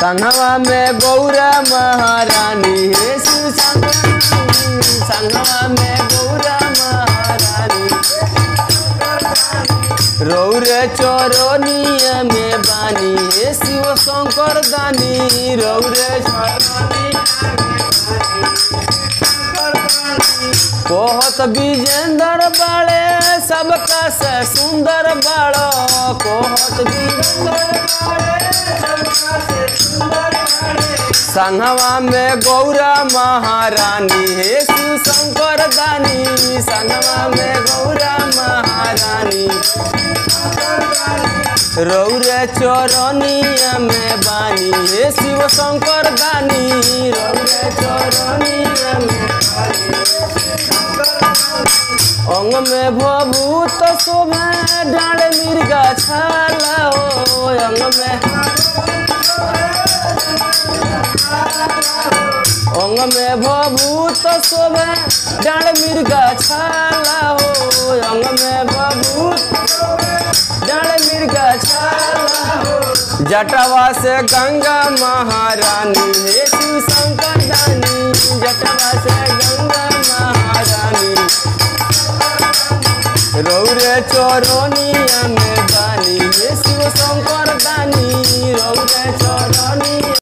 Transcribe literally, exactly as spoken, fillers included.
संगवा में गौरा महारानी हे शिव शंकर संगवा में गौरा महारानी रौरे चरनिया में बानी हे शिव शंकर दानी रौरे कहत विजेंद्र बाड़े सबका से सुंदर बाड़ो कहत विजेंद्र बाड़े सबका से सुंदर बाड़े संगवा में गौरा महारानी हे शिव शंकर दानी संगवा में गौरा महारानी रौरे चरनिया में बानी हे शिव शंकर दानी रौरे चरनिया में अंग में भभूत शोभे डाँड मिर्गा छाला हो अंग में अंग में भभूत शोभे डाँड मिर्गा छाला हो अंग में भभूत डाँड मिर्गा छाला हो जटवा से गंगा महारानी हे शिव शंकर दानी जटवा से गंगा महारानी रौरे चरनिया में बानी हे शिव शंकर दानी रौरे चरनिया।